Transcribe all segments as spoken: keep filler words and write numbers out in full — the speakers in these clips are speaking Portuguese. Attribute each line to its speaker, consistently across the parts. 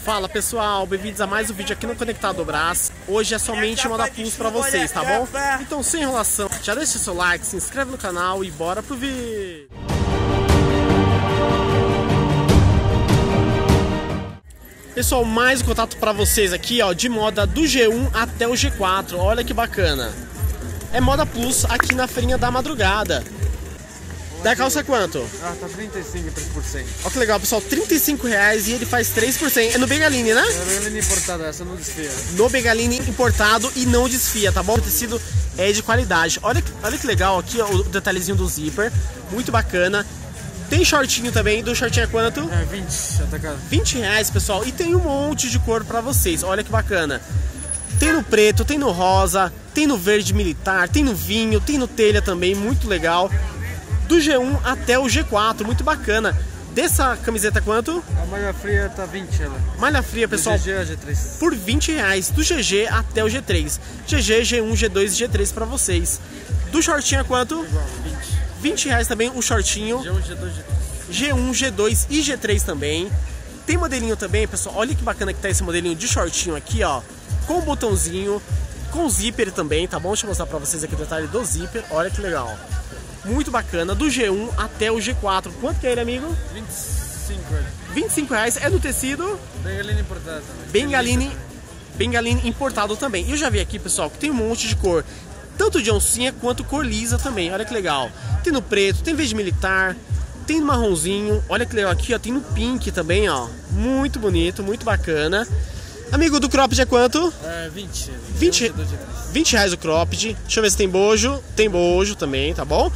Speaker 1: Fala pessoal, bem-vindos a mais um vídeo aqui no Conectado Brás. Hoje é somente moda plus pra vocês, tá bom? Então sem enrolação, já deixa seu like, se inscreve no canal e bora pro vídeo. Pessoal, mais um contato pra vocês aqui, ó, de moda do G um até o G quatro, olha que bacana. É moda plus aqui na feirinha da madrugada. Da calça quanto?
Speaker 2: Ah, tá trinta e cinco, três por cento.
Speaker 1: Olha que legal, pessoal, trinta e cinco reais e ele faz três por cento. É no Bengaline, né?
Speaker 2: É Bengaline importado, essa não desfia.
Speaker 1: No Bengaline importado e não desfia, tá bom? O tecido é de qualidade. Olha, olha que legal aqui, ó, o detalhezinho do zíper, muito bacana. Tem shortinho também, do shortinho é quanto?
Speaker 2: É, vinte, atacado.
Speaker 1: vinte reais, pessoal, e tem um monte de cor pra vocês, olha que bacana. Tem no preto, tem no rosa, tem no verde militar, tem no vinho, tem no telha também, muito legal. Do G um até o G quatro, muito bacana. Dessa camiseta quanto?
Speaker 2: A malha fria tá vinte, ela.
Speaker 1: Malha fria, pessoal,
Speaker 2: do G G a G três.
Speaker 1: Por vinte reais, do G G até o G três. G G, G um, G dois e G três pra vocês. Do shortinho é quanto?
Speaker 2: Igual, vinte.
Speaker 1: vinte reais também o shortinho.
Speaker 2: G um, G dois, G três.
Speaker 1: G um, G dois e G três também. Tem modelinho também, pessoal, olha que bacana que tá esse modelinho de shortinho aqui, ó. Com botãozinho, com zíper também, tá bom? Deixa eu mostrar pra vocês aqui o detalhe do zíper, olha que legal. Muito bacana, do G um até o G quatro. Quanto que é ele, amigo?
Speaker 2: vinte e cinco, velho.
Speaker 1: vinte e cinco reais, é no tecido?
Speaker 2: Bengaline importado também.
Speaker 1: Bengaline, Bengaline importado também. E eu já vi aqui, pessoal, que tem um monte de cor. Tanto de oncinha quanto cor lisa também, olha que legal. Tem no preto, tem verde militar, tem no marronzinho. Olha que legal aqui, ó, tem no pink também, ó. Muito bonito, muito bacana. Amigo, do cropped é quanto?
Speaker 2: É, vinte.
Speaker 1: vinte, vinte reais o cropped. Deixa eu ver se tem bojo. Tem bojo também, tá bom?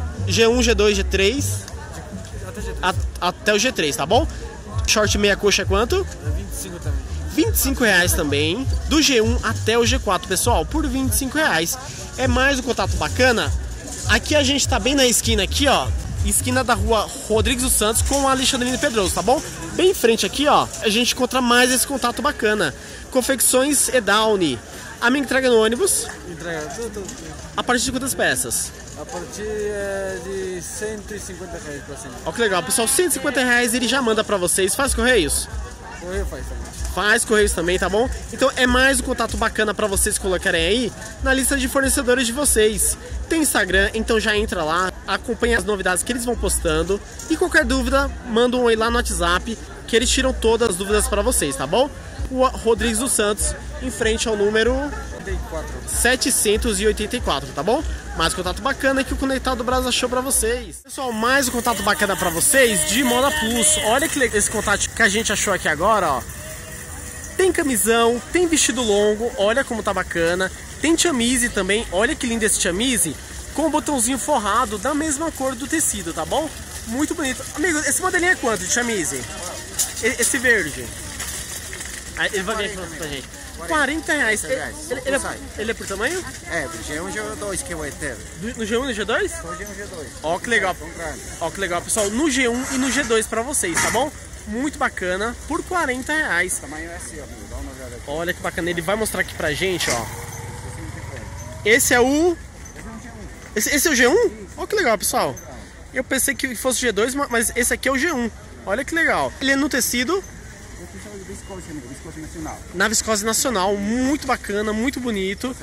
Speaker 1: G um, G dois, G três.
Speaker 2: Até G três.
Speaker 1: A, até o G três, tá bom? Short meia coxa é quanto?
Speaker 2: É vinte e cinco também.
Speaker 1: vinte e cinco reais também. Do G um até o G quatro, pessoal, por vinte e cinco reais. É mais um contato bacana. Aqui a gente tá bem na esquina aqui, ó. Esquina da rua Rodrigues dos Santos com a Alexandrina Pedroso, tá bom? Bem em frente aqui, ó, a gente encontra mais esse contato bacana. Confecções Edowny. A minha entrega no ônibus.
Speaker 2: Entrega tudo, tudo.
Speaker 1: A partir de quantas peças?
Speaker 2: A partir é, de cento e cinquenta reais pra cima.
Speaker 1: Ó que legal, pessoal, cento e cinquenta reais ele já manda pra vocês. Faz correios?
Speaker 2: Correio faz também.
Speaker 1: Faz correios também, tá bom? Então é mais um contato bacana pra vocês colocarem aí na lista de fornecedores de vocês. Tem Instagram, então já entra lá, acompanha as novidades que eles vão postando. E qualquer dúvida, manda um oi lá no WhatsApp, que eles tiram todas as dúvidas pra vocês, tá bom? O Rodrigues dos Santos, em frente ao número setecentos e oitenta e quatro, tá bom? Mais um contato bacana que o Conectado Brás achou pra vocês. Pessoal, mais um contato bacana pra vocês de moda plus. Olha que legal esse contato que a gente achou aqui agora, ó. Tem camisão, tem vestido longo, olha como tá bacana. Tem chamise também, olha que lindo esse chamise, com o botãozinho forrado da mesma cor do tecido, tá bom? Muito bonito. Amigo, esse modelinho é quanto de chamise? Esse verde. Aí ele vai vir aqui pra gente. quarenta reais. Ele, ele, ele, é, ele é por tamanho?
Speaker 3: É, G um, G dois que vai ter.
Speaker 1: No G um e no G dois?
Speaker 3: Só G um, G dois.
Speaker 1: Ó que legal. Ó que legal, pessoal. No G um e no G dois pra vocês, tá bom? Muito bacana, por quarenta reais.
Speaker 3: O tamanho é assim, ó, dá uma olhada aqui.
Speaker 1: Olha que bacana, ele vai mostrar aqui pra gente, ó. Esse é o... Esse, esse é o G um? Olha que legal, pessoal. Eu pensei que fosse o G dois, mas esse aqui é o G um. Olha que legal. Ele é no tecido...
Speaker 3: Viscose, viscose nacional.
Speaker 1: Na viscose nacional, muito bacana, muito bonito.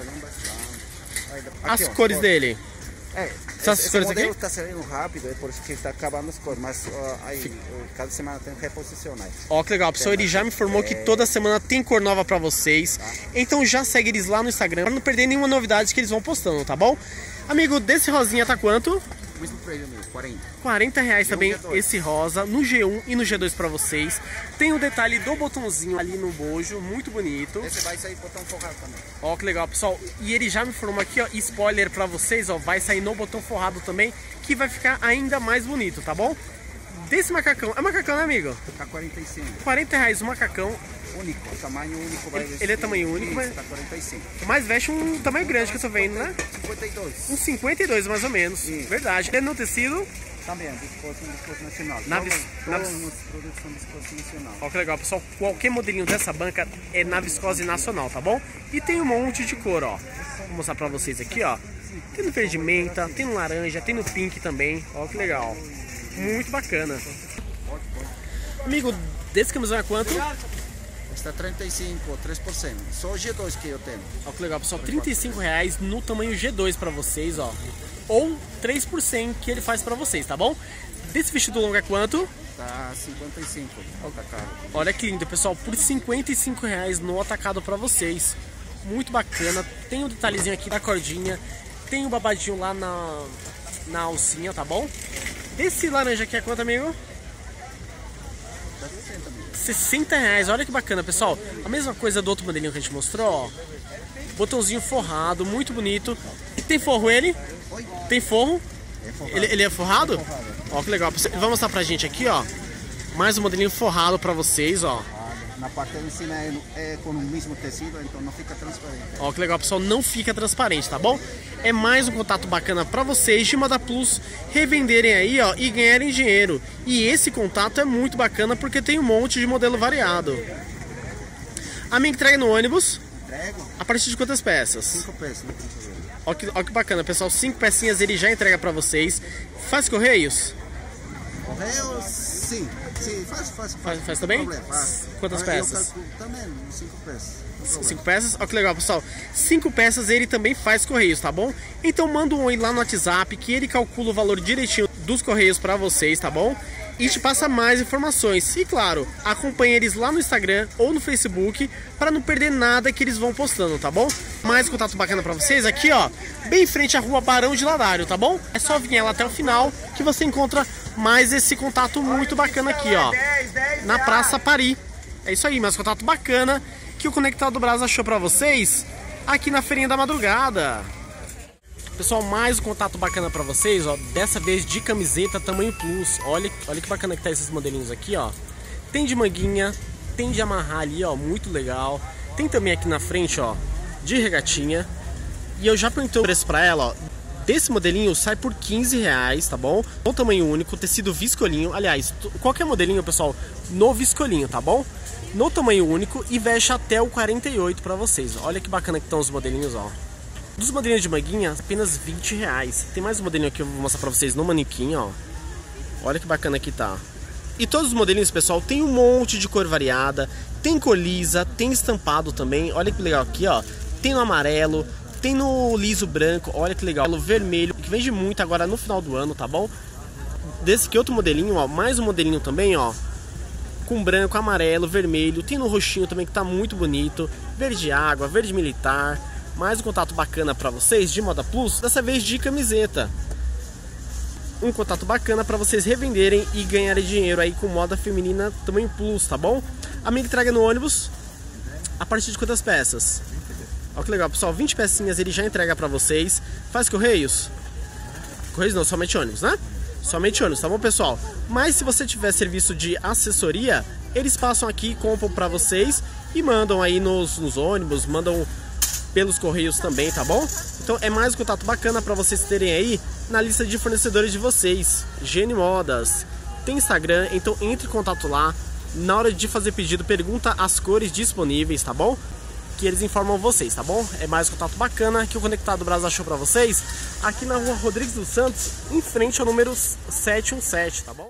Speaker 1: As
Speaker 3: Aqui, ó,
Speaker 1: cores
Speaker 3: cor.
Speaker 1: dele.
Speaker 3: É,
Speaker 1: Essas
Speaker 3: esse,
Speaker 1: cores
Speaker 3: esse modelo
Speaker 1: aqui?
Speaker 3: está saindo rápido, é por isso que está acabando as cores, mas ó, aí, cada semana tem que reposicionar.
Speaker 1: Ó que legal, pessoal, ele já me informou que toda semana tem cor nova pra vocês. Então já segue eles lá no Instagram pra não perder nenhuma novidade que eles vão postando, tá bom? Amigo, desse rosinha tá quanto?
Speaker 3: Mesmo preço, amigo, quarenta.
Speaker 1: quarenta reais também
Speaker 3: G um, G dois.
Speaker 1: esse rosa, no G um e no G dois pra vocês. Tem o detalhe do botãozinho ali no bojo, muito bonito.
Speaker 3: Esse vai sair botão forrado também.
Speaker 1: Ó que legal, pessoal. E ele já me informou aqui, ó, spoiler pra vocês, ó, vai sair no botão forrado também, que vai ficar ainda mais bonito, tá bom? Desse macacão, é macacão, né, amigo?
Speaker 3: Tá quarenta e cinco.
Speaker 1: quarenta reais o macacão.
Speaker 3: Único, tamanho único vai
Speaker 1: Ele-
Speaker 3: vestir.
Speaker 1: ele é tamanho único,
Speaker 3: Isso,
Speaker 1: mas-
Speaker 3: tá quarenta e cinco.
Speaker 1: Mas veste um tamanho grande que eu tô vendo, né?
Speaker 3: cinquenta e dois.
Speaker 1: Um cinquenta e dois mais ou menos.
Speaker 3: Isso.
Speaker 1: Verdade. Ele é no tecido.
Speaker 3: Também, viscose, viscose nacional.
Speaker 1: Na
Speaker 3: Todos,
Speaker 1: vis- na
Speaker 3: todos
Speaker 1: vis-
Speaker 3: os produtos são viscose nacional.
Speaker 1: Ó que legal, pessoal. Qualquer modelinho dessa banca é na viscose nacional, tá bom? E tem um monte de cor, ó. Vou mostrar pra vocês aqui, ó. Tem no verde menta, tem no laranja, tem no pink também. Ó que legal. Muito bacana. Amigo, desse camisão é quanto?
Speaker 3: Está trinta e cinco, três por cento. Só o G dois que eu tenho.
Speaker 1: Olha que legal, pessoal. trinta e cinco reais no tamanho G dois pra vocês, ó. Ou três por cento que ele faz pra vocês, tá bom? Desse vestido longo é quanto?
Speaker 3: Tá cinquenta e cinco, atacado.
Speaker 1: Olha que lindo, pessoal. Por cinquenta e cinco reais no atacado pra vocês. Muito bacana. Tem um detalhezinho aqui da cordinha. Tem um babadinho lá na, na alcinha, tá bom? Desse laranja aqui é quanto, amigo? sessenta reais, olha que bacana, pessoal. A mesma coisa do outro modelinho que a gente mostrou, ó. Botãozinho forrado, muito bonito. Tem forro ele? Tem forro? Ele, ele é forrado? Ó, que legal. Vamos mostrar pra gente aqui, ó. Mais um modelinho forrado pra vocês, ó.
Speaker 3: Na parte de cima é, é com o mesmo tecido, então não fica transparente.
Speaker 1: Ó, que legal, pessoal. Não fica transparente, tá bom? É mais um contato bacana pra vocês de Moda Plus revenderem aí, ó, e ganharem dinheiro. E esse contato é muito bacana porque tem um monte de modelo variado. A minha entrega no ônibus.
Speaker 3: Entrego.
Speaker 1: A partir de quantas peças?
Speaker 3: Cinco peças.
Speaker 1: Ó que, ó que bacana, pessoal. Cinco pecinhas ele já entrega pra vocês. Faz correios?
Speaker 3: Correios, sim. Sim, faz, faz.
Speaker 1: Faz, faz também?
Speaker 3: Faz.
Speaker 1: Quantas peças?
Speaker 3: Também, cinco peças.
Speaker 1: Cinco peças? Olha que legal, pessoal. Cinco peças ele também faz correios, tá bom? Então manda um oi lá no WhatsApp que ele calcula o valor direitinho dos correios pra vocês, tá bom? E te passa mais informações. E claro, acompanhe eles lá no Instagram ou no Facebook para não perder nada que eles vão postando, tá bom? Mais contato bacana pra vocês aqui, ó, bem em frente à rua Barão de Ladário, tá bom? É só vir lá até o final que você encontra mais esse contato muito bacana aqui, ó, na Praça Paris. É isso aí, mais contato bacana que o Conectado Brás achou pra vocês aqui na Feirinha da Madrugada. Pessoal, mais um contato bacana pra vocês, ó, dessa vez de camiseta tamanho plus. Olha, olha que bacana que tá esses modelinhos aqui, ó. Tem de manguinha, tem de amarrar ali, ó, muito legal. Tem também aqui na frente, ó, de regatinha. E eu já perguntei o preço pra ela, ó. Desse modelinho sai por quinze reais, tá bom? Um tamanho único, tecido viscolinho. Aliás, qualquer modelinho, pessoal, no viscolinho, tá bom? No tamanho único e veste até o quarenta e oito pra vocês. Olha que bacana que estão os modelinhos, ó. Dos modelinhos de manguinha, apenas vinte reais. Tem mais um modelinho aqui que eu vou mostrar pra vocês no manequim, ó. Olha que bacana que tá. E todos os modelinhos, pessoal, tem um monte de cor variada. Tem cor lisa, tem estampado também. Olha que legal aqui, ó. Tem no amarelo, tem no liso branco. Olha que legal, no vermelho, que vende muito agora no final do ano, tá bom? Desse aqui outro modelinho, ó. Mais um modelinho também, ó. Com branco, amarelo, vermelho. Tem no roxinho também que tá muito bonito. Verde água, verde militar. Mais um contato bacana pra vocês de Moda Plus, dessa vez de camiseta. Um contato bacana pra vocês revenderem e ganharem dinheiro aí com moda feminina tamanho plus, tá bom? A minha entrega no ônibus, a partir de quantas peças? Olha que legal, pessoal, vinte pecinhas ele já entrega pra vocês. Faz correios? Correios não, somente ônibus, né? Somente ônibus, tá bom, pessoal? Mas se você tiver serviço de assessoria, eles passam aqui, compram pra vocês e mandam aí nos, nos ônibus, mandam pelos correios também, tá bom? Então é mais um contato bacana para vocês terem aí na lista de fornecedores de vocês. Gene Modas. Tem Instagram, então entre em contato lá. Na hora de fazer pedido, pergunta as cores disponíveis, tá bom? Que eles informam vocês, tá bom? É mais um contato bacana que o Conectado Brás achou para vocês aqui na rua Rodrigues dos Santos, em frente ao número sete um sete, tá bom?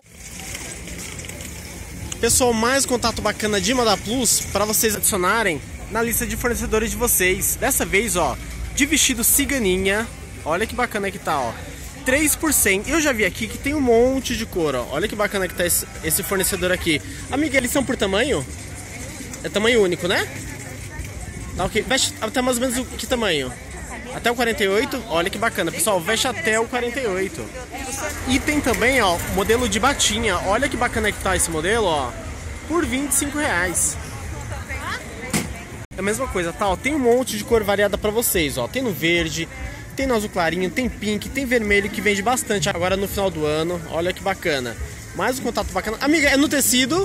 Speaker 1: Pessoal, mais um contato bacana de Moda Plus para vocês adicionarem na lista de fornecedores de vocês. Dessa vez, ó, de vestido ciganinha. Olha que bacana que tá, ó. três por cento. Eu já vi aqui que tem um monte de cor, ó. Olha que bacana que tá esse, esse fornecedor aqui. Amiga, eles são por tamanho? É tamanho único, né? Tá ok. Veste até mais ou menos o que tamanho? Até o quarenta e oito? Olha que bacana, pessoal. Veste até o quarenta e oito. E tem também, ó, modelo de batinha. Olha que bacana que tá esse modelo, ó. Por vinte e cinco reais. É a mesma coisa, tá? Ó, tem um monte de cor variada pra vocês, ó. Tem no verde, tem no azul clarinho, tem pink, tem vermelho, que vende bastante agora no final do ano. Olha que bacana. Mais um contato bacana. Amiga, é no tecido,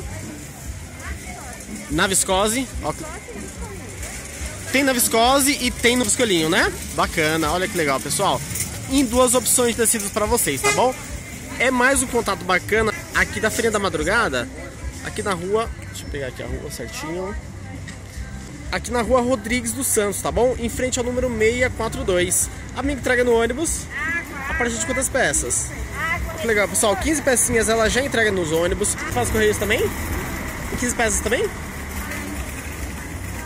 Speaker 1: na viscose, ó. Tem na viscose e tem no viscolinho, né? Bacana, olha que legal, pessoal. Em duas opções de tecidos pra vocês, tá bom? É mais um contato bacana aqui da Feirinha da Madrugada. Aqui na rua, deixa eu pegar aqui a rua certinho. Aqui na rua Rodrigues dos Santos, tá bom? Em frente ao número seiscentos e quarenta e dois. A minha entrega no ônibus, a partir de quantas peças? Que legal, pessoal, quinze pecinhas ela já entrega nos ônibus. Faz correios também? E quinze peças também?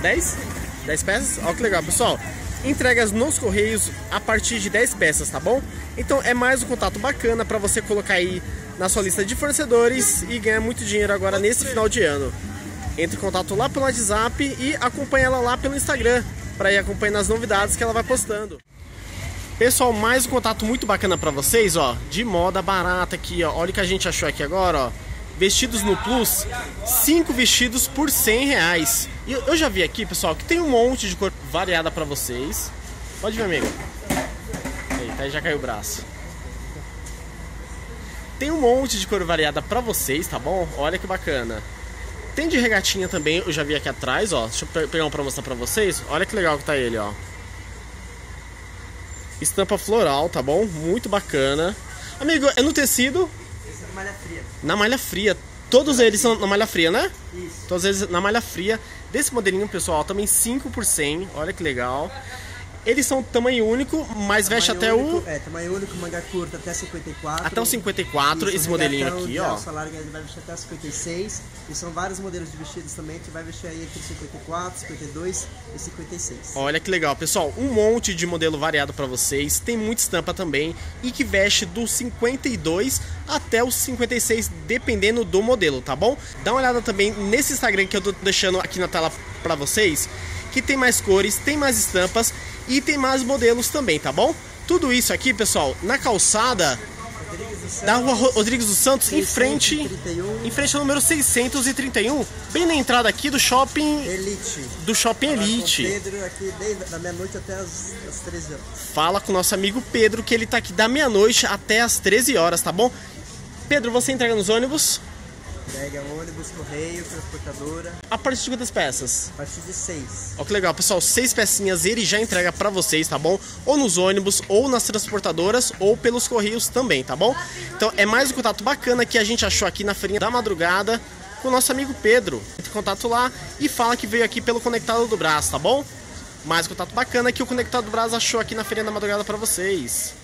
Speaker 1: dez? dez peças? Olha que legal, pessoal. Entregas nos correios a partir de dez peças, tá bom? Então é mais um contato bacana para você colocar aí na sua lista de fornecedores e ganhar muito dinheiro agora nesse final de ano. Entre em contato lá pelo WhatsApp e acompanha ela lá pelo Instagram para ir acompanhando as novidades que ela vai postando. Pessoal, mais um contato muito bacana para vocês, ó, de moda barata aqui, ó. Olha o que a gente achou aqui agora, ó. Vestidos no Plus, cinco vestidos por cem reais. E eu já vi aqui, pessoal, que tem um monte de cor variada para vocês. Pode ver, amigo. Eita, aí já caiu o braço. Tem um monte de cor variada para vocês, tá bom? Olha que bacana. Tem de regatinha também, eu já vi aqui atrás, ó. Deixa eu pegar um pra mostrar pra vocês. Olha que legal que tá ele, ó. Estampa floral, tá bom? Muito bacana. Amigo, é no tecido?
Speaker 4: Esse é na malha fria.
Speaker 1: Na malha fria. Todos eles são na malha fria, né?
Speaker 4: Isso.
Speaker 1: Todos eles na malha fria. Desse modelinho, pessoal, também cinco por cem. Olha que legal. Eles são tamanho único, mas tamanho veste até
Speaker 4: único,
Speaker 1: o...
Speaker 4: É, tamanho único, manga curta até cinquenta e quatro.
Speaker 1: Até o cinquenta e quatro,
Speaker 4: Isso,
Speaker 1: esse modelinho aqui, ó.
Speaker 4: O salário ele vai vestir até cinquenta e seis. E são vários modelos de vestidos também, que vai vestir aí entre cinquenta e quatro, cinquenta e dois e cinquenta e seis.
Speaker 1: Olha que legal, pessoal. Um monte de modelo variado pra vocês. Tem muita estampa também. E que veste do cinquenta e dois até o cinquenta e seis, dependendo do modelo, tá bom? Dá uma olhada também nesse Instagram que eu tô deixando aqui na tela pra vocês, que tem mais cores, tem mais estampas e tem mais modelos também, tá bom? Tudo isso aqui, pessoal, na calçada da rua Rodrigues dos Santos, em frente, em frente ao número seiscentos e trinta e um, bem na entrada aqui do shopping
Speaker 4: Elite.
Speaker 1: Do shopping Elite.
Speaker 4: Pedro aqui desde da meia-noite até as, as treze horas.
Speaker 1: Fala com o nosso amigo Pedro que ele tá aqui da meia-noite até as treze horas, tá bom? Pedro, você entrega nos ônibus?
Speaker 4: Entrega ônibus, correio, transportadora.
Speaker 1: A partir de quantas peças?
Speaker 4: A partir de seis.
Speaker 1: Ó que legal, pessoal, seis pecinhas ele já entrega pra vocês, tá bom? Ou nos ônibus, ou nas transportadoras, ou pelos correios também, tá bom? Então é mais um contato bacana que a gente achou aqui na feirinha da madrugada com o nosso amigo Pedro. Entre em contato lá e fala que veio aqui pelo Conectado do Brás, tá bom? Mais um contato bacana que o Conectado do Brás achou aqui na feirinha da madrugada pra vocês.